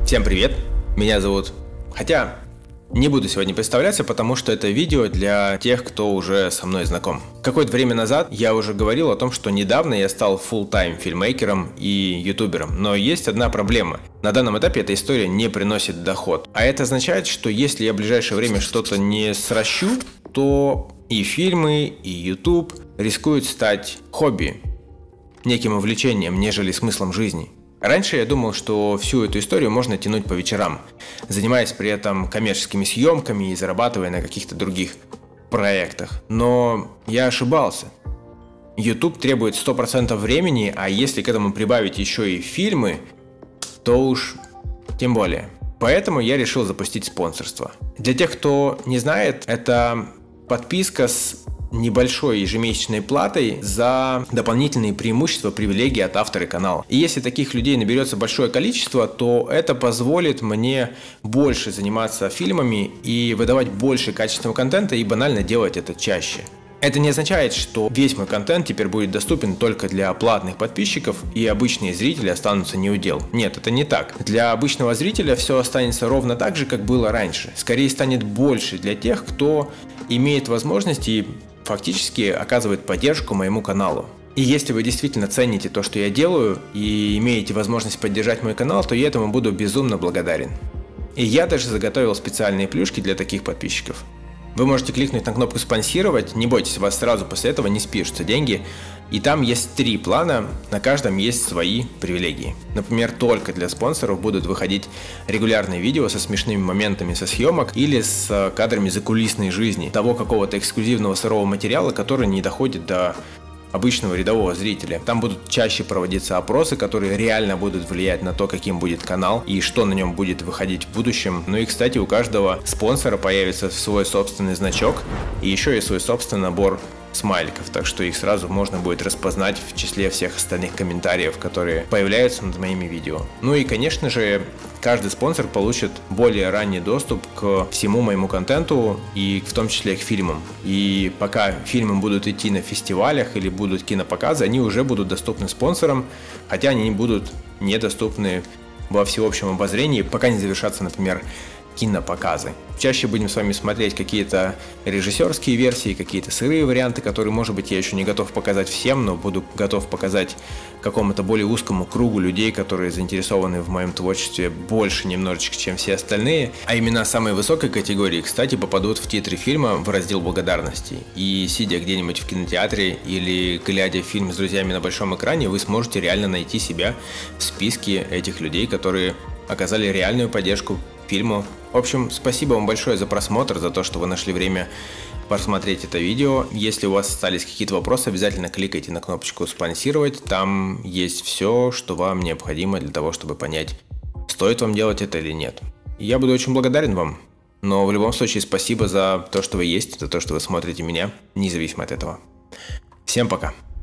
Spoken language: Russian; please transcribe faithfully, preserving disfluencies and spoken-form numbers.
Всем привет, меня зовут... Хотя, не буду сегодня представляться, потому что это видео для тех, кто уже со мной знаком. Какое-то время назад я уже говорил о том, что недавно я стал фулл-тайм фильммейкером и ютубером. Но есть одна проблема. На данном этапе эта история не приносит доход. А это означает, что если я в ближайшее время что-то не сращу, то и фильмы, и YouTube рискуют стать хобби, неким увлечением, нежели смыслом жизни. Раньше я думал, что всю эту историю можно тянуть по вечерам, занимаясь при этом коммерческими съемками и зарабатывая на каких-то других проектах. Но я ошибался. YouTube требует сто процентов времени, а если к этому прибавить еще и фильмы, то уж тем более. Поэтому я решил запустить спонсорство. Для тех, кто не знает, это подписка с небольшой ежемесячной платой за дополнительные преимущества, привилегии от автора канала. И если таких людей наберется большое количество, то это позволит мне больше заниматься фильмами и выдавать больше качественного контента и банально делать это чаще. Это не означает, что весь мой контент теперь будет доступен только для платных подписчиков и обычные зрители останутся неудел. Нет, это не так. Для обычного зрителя все останется ровно так же, как было раньше. Скорее станет больше для тех, кто имеет возможность и фактически оказывает поддержку моему каналу. И если вы действительно цените то, что я делаю, и имеете возможность поддержать мой канал, то я этому буду безумно благодарен. И я даже заготовил специальные плюшки для таких подписчиков. Вы можете кликнуть на кнопку «Спонсировать», не бойтесь, у вас сразу после этого не спишутся деньги. И там есть три плана, на каждом есть свои привилегии. Например, только для спонсоров будут выходить регулярные видео со смешными моментами со съемок или с кадрами закулисной жизни, того какого-то эксклюзивного сырого материала, который не доходит до обычного рядового зрителя. Там будут чаще проводиться опросы, которые реально будут влиять на то, каким будет канал и что на нем будет выходить в будущем. Ну и, кстати, у каждого спонсора появится свой собственный значок и еще и свой собственный набор смайликов, так что их сразу можно будет распознать в числе всех остальных комментариев, которые появляются над моими видео. Ну и, конечно же, каждый спонсор получит более ранний доступ к всему моему контенту и в том числе к фильмам. И пока фильмы будут идти на фестивалях или будут кинопоказы, они уже будут доступны спонсорам, хотя они будут недоступны во всеобщем обозрении, пока не завершатся, например, кинопоказы. Чаще будем с вами смотреть какие-то режиссерские версии, какие-то сырые варианты, которые, может быть, я еще не готов показать всем, но буду готов показать какому-то более узкому кругу людей, которые заинтересованы в моем творчестве больше немножечко, чем все остальные. А имена самой высокой категории, кстати, попадут в титры фильма в раздел благодарности. И сидя где-нибудь в кинотеатре или глядя фильм с друзьями на большом экране, вы сможете реально найти себя в списке этих людей, которые оказали реальную поддержку фильму. В общем, спасибо вам большое за просмотр, за то, что вы нашли время просмотреть это видео. Если у вас остались какие-то вопросы, обязательно кликайте на кнопочку «Спонсировать». Там есть все, что вам необходимо для того, чтобы понять, стоит вам делать это или нет. Я буду очень благодарен вам. Но в любом случае спасибо за то, что вы есть, за то, что вы смотрите меня, независимо от этого. Всем пока!